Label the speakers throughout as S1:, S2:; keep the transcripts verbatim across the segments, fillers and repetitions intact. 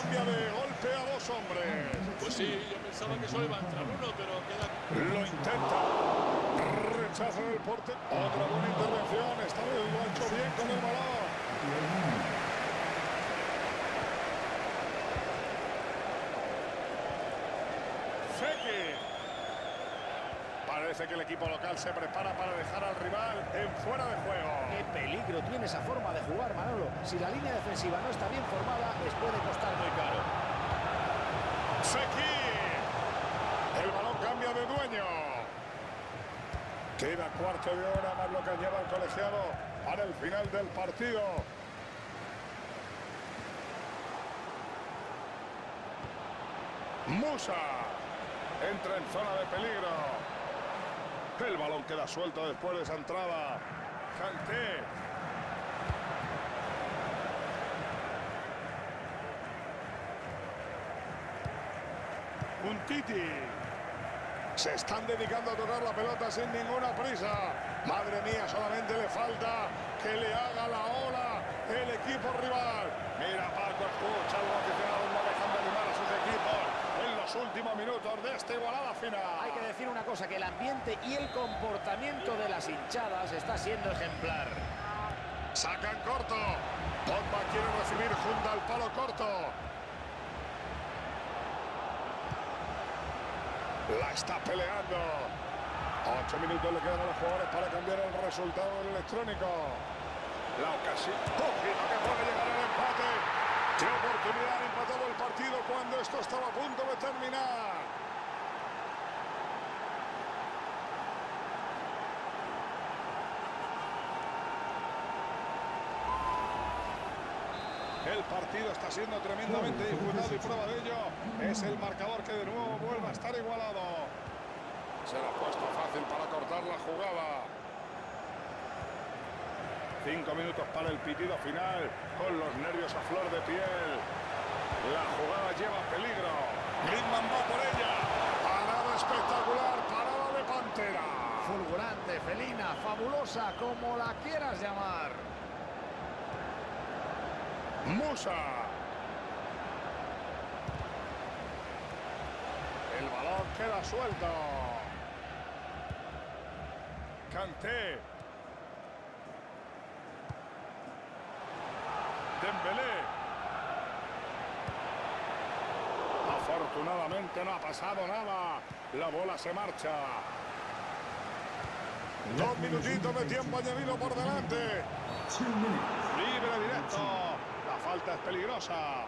S1: cambia de golpe a dos hombres.
S2: Pues sí, yo pensaba que solo iba a entrar uno, pero queda...
S1: Lo intenta. Rechaza el porte. Otra buena intervención. Esta vez lo ha hecho bien con el balón. Fekir. Parece que el equipo local se prepara para dejar al rival en fuera de juego.
S3: Qué peligro tiene esa forma de jugar, Manolo. Si la línea defensiva no está bien formada, les puede costar muy caro.
S1: Fekir. El balón cambia de dueño. Queda cuarto de hora más lo que lleva el colegiado para el final del partido. Musa. Entra en zona de peligro. El balón queda suelto después de esa entrada. Kanté. Umtiti. Se están dedicando a tocar la pelota sin ninguna prisa. Madre mía, solamente le falta que le haga la ola el equipo rival. Mira, Paco, escucha a los aficionados no dejan de animar a sus equipos en los últimos minutos de esta igualada final.
S3: Hay que decir una cosa, que el ambiente y el comportamiento de las hinchadas está siendo ejemplar.
S1: Sacan corto. Pogba quiere recibir junto al palo corto. La está peleando. Ocho minutos le quedan a los jugadores para cambiar el resultado del electrónico. La ocasión. Ojito que puede llegar el empate. Qué oportunidad, han empatado el partido cuando esto estaba a punto de terminar. El partido está siendo tremendamente disputado y prueba de ello es el marcador que de nuevo vuelve a estar igualado. Se lo ha puesto fácil para cortar la jugada. Cinco minutos para el pitido final con los nervios a flor de piel. La jugada lleva peligro. Griezmann va por ella. Parada espectacular, parada de Pantera.
S3: Fulgurante, felina, fabulosa, como la quieras llamar.
S1: Musa. El balón queda suelto. Kanté. Dembélé. Afortunadamente no ha pasado nada. La bola se marcha. Dos minutitos de tiempo añadido por delante. Libre directo. La falta es peligrosa.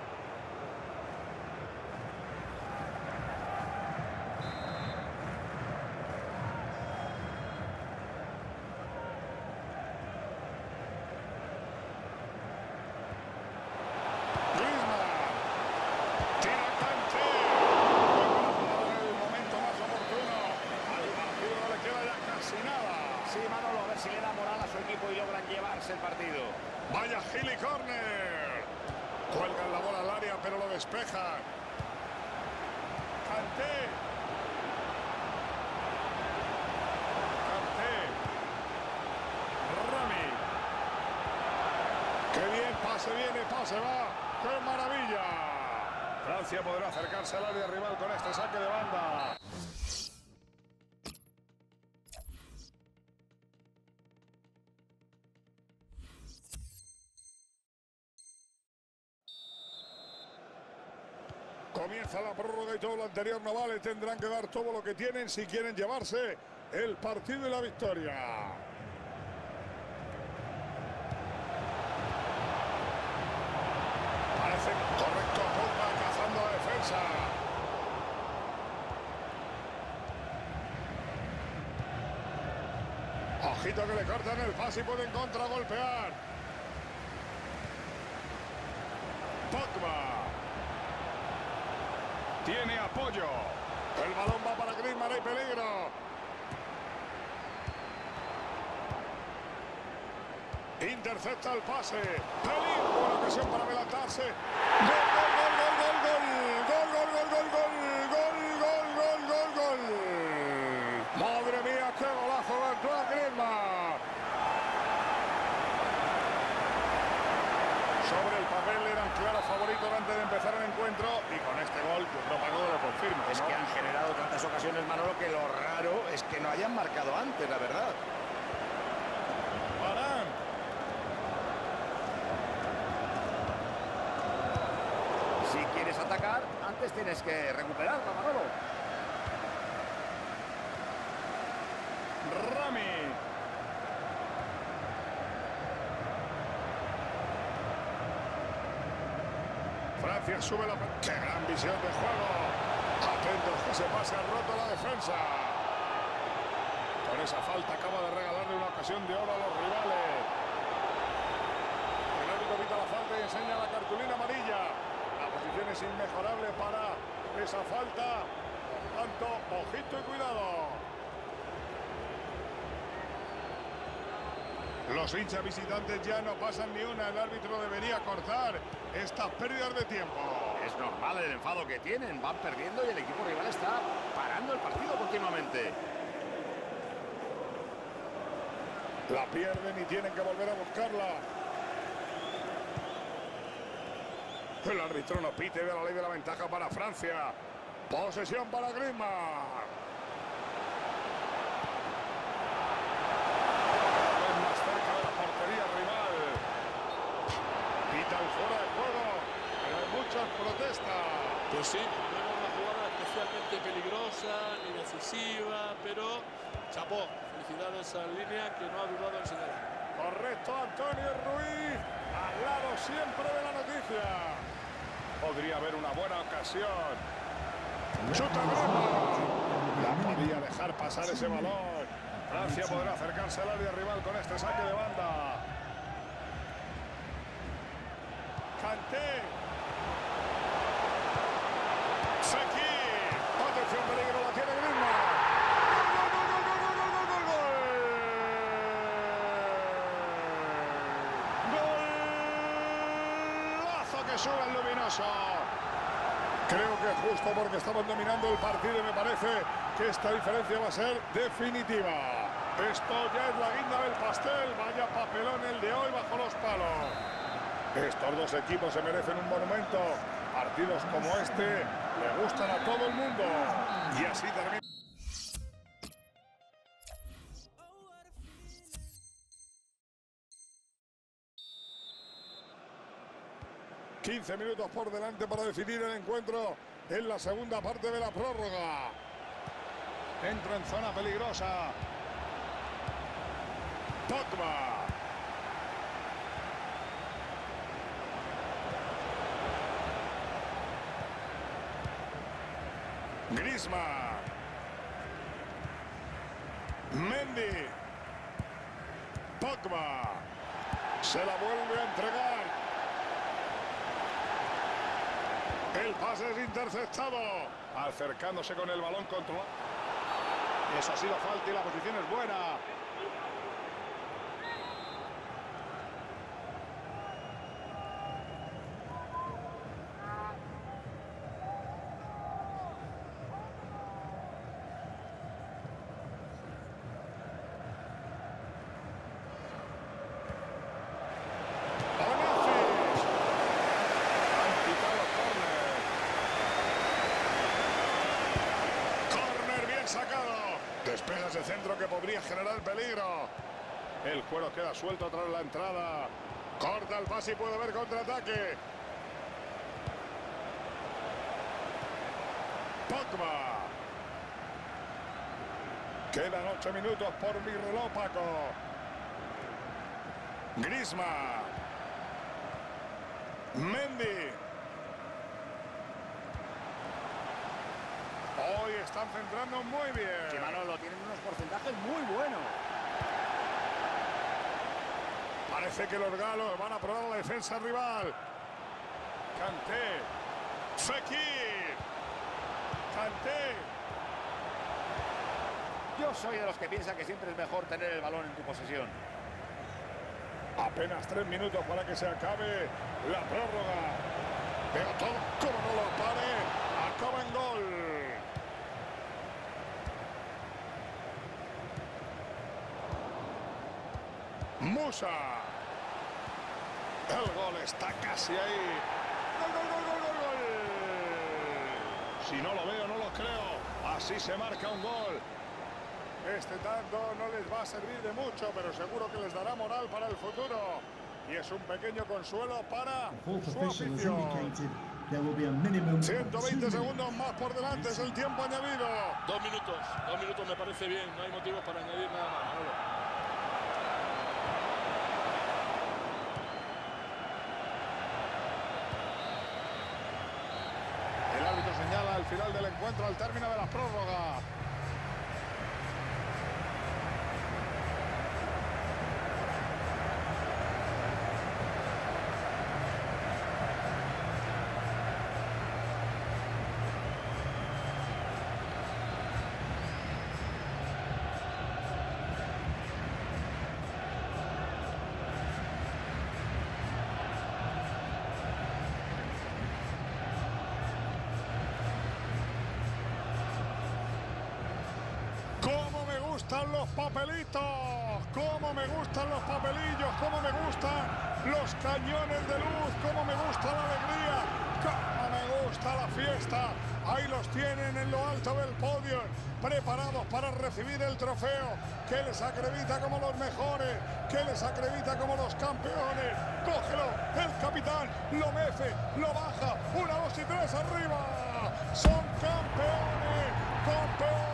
S3: El partido.
S1: Vaya Gili Corner. Cuelgan la bola al área, pero lo despejan. Kanté. Kanté. Rami. Qué bien, pase viene, pase va. ¡Qué maravilla! Francia podrá acercarse al área rival con este saque de banda. Comienza la prórroga y todo lo anterior no vale. Tendrán que dar todo lo que tienen si quieren llevarse el partido y la victoria. Parece correcto. Pogba cazando la defensa. Ojito que le cortan el pase y pueden contragolpear. Pogba. Tiene apoyo. El balón va para Griezmann, hay peligro. Intercepta el pase. Pelín, buena ocasión para adelantarse. Gol, gol, gol, gol, gol, gol. Gol, gol, gol, gol, gol. Gol, gol, gol, gol, gol. Madre mía, qué golazo de Antoine Griezmann. Sobre el papel eran claros favoritos antes de empezar el Yo creo que Manolo lo confirma,
S3: Es
S1: ¿no?
S3: que han generado tantas ocasiones, Manolo, que lo raro es que no hayan marcado antes, la verdad.
S1: Varane.
S3: Si quieres atacar, antes tienes que recuperarla, Manolo.
S1: Rami. Francia sube la... ¡Qué gran visión de juego! Atentos que se pase al roto la defensa. Con esa falta acaba de regalarle una ocasión de oro a los rivales. El árbitro pita la falta y enseña la cartulina amarilla. La posición es inmejorable para esa falta. Por tanto, ojito y cuidado. Los hinchas visitantes ya no pasan ni una. El árbitro debería cortar estas pérdidas de tiempo.
S3: Es normal el enfado que tienen. Van perdiendo y el equipo rival está parando el partido continuamente.
S1: La pierden y tienen que volver a buscarla. El árbitro no pite de la ley de la ventaja para Francia. Posesión para Griezmann. Protesta.
S2: Pues sí, no era una jugada especialmente peligrosa ni decisiva, pero chapó. Felicidades a Línea, que no ha dudado en señalar.
S1: Correcto, Antonio Ruiz, al lado siempre de la noticia. Podría haber una buena ocasión. Chuta Griezmann. La podía dejar pasar ese balón. Francia podrá acercarse al área rival con este saque de banda. Kanté. Fekir. Atención, peligro, la tiene Griezmann. ¡Gol, gol, gol, gol, gol, gol! ¡Golazo que sube el luminoso! Creo que es justo porque estamos dominando el partido y me parece que esta diferencia va a ser definitiva. Esto ya es la guinda del pastel. Vaya papelón el de hoy bajo los palos. Estos dos equipos se merecen un monumento. Partidos como este le gustan a todo el mundo. Y así termina. quince minutos por delante para definir el encuentro en la segunda parte de la prórroga. Entra en zona peligrosa. Pogba. Griezmann. Mendy. Pogba. Se la vuelve a entregar. El pase es interceptado. Acercándose con el balón controlado. Eso ha sido falta y la posición es buena. Despega ese centro que podría generar peligro. El cuero queda suelto tras la entrada. Corta el pase y puede haber contraataque. Pogba. Quedan ocho minutos por mi reloj, Paco. Griezmann. Mendy. Hoy están centrando muy bien.
S3: Sí, Manolo, tienen unos porcentajes muy buenos.
S1: Parece que los galos van a probar la defensa rival. Kanté. Fekir. Kanté.
S3: Yo soy de los que piensan que siempre es mejor tener el balón en tu posesión.
S1: Apenas tres minutos para que se acabe la prórroga. Pero todo, como no lo pare, acaba en gol. Musa. El gol está casi ahí. ¡Gol, gol, gol, gol, gol, gol! Si no lo veo, no lo creo. Así se marca un gol. Este tanto no les va a servir de mucho, pero seguro que les dará moral para el futuro. Y es un pequeño consuelo para su afición. ciento veinte segundos más por delante, es el tiempo añadido.
S2: Dos minutos, dos minutos me parece bien. No hay motivos para añadir nada más, Manolo.
S1: El árbitro señala al final del encuentro, al término de la prórroga. ¡Cómo me gustan los papelitos! ¡Cómo me gustan los papelillos! ¡Cómo me gustan los cañones de luz! ¡Cómo me gusta la alegría! ¡Cómo me gusta la fiesta! Ahí los tienen en lo alto del podio, preparados para recibir el trofeo, que les acredita como los mejores, que les acredita como los campeones. ¡Cógelo! El capitán lo mece, lo baja. Una, dos y tres, arriba. ¡Son campeones! ¡Campeones!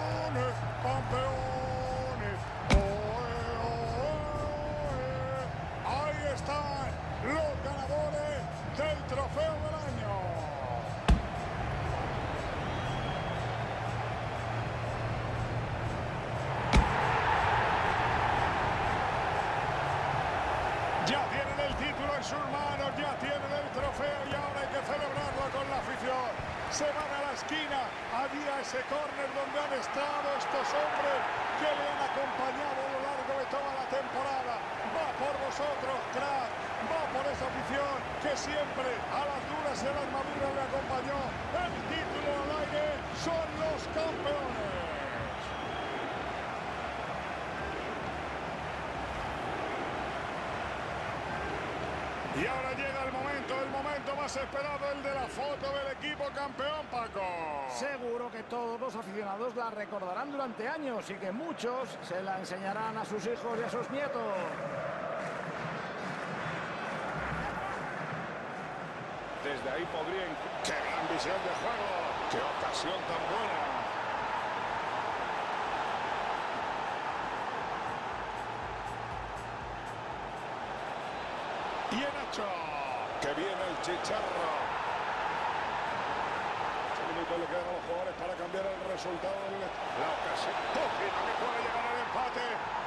S1: ¡Campeones! ¡Oe, oe! Ahí están los ganadores del trofeo del año. Ya tienen el título en sus manos, ya tienen el trofeo y ahora hay que celebrarlo con la afición. Se van a la esquina, allí a ese córner donde han estado estos hombres que le han acompañado a lo largo de toda la temporada. Va por vosotros, crack, va por esa afición que siempre a las duras y a las maduras le acompañó. El título al aire, son los campeones. Y ahora llega el momento, el momento más esperado, el de la foto del equipo campeón, Paco.
S3: Seguro que todos los aficionados la recordarán durante años y que muchos se la enseñarán a sus hijos y a sus nietos.
S1: Desde ahí podrían... ¡Qué gran visión de juego! ¡Qué ocasión tan buena! Y en Nacho, que viene el chicharro. Ocho minutos le quedan a los jugadores para cambiar el resultado. La ocasión, Tógina, que puede llegar al empate.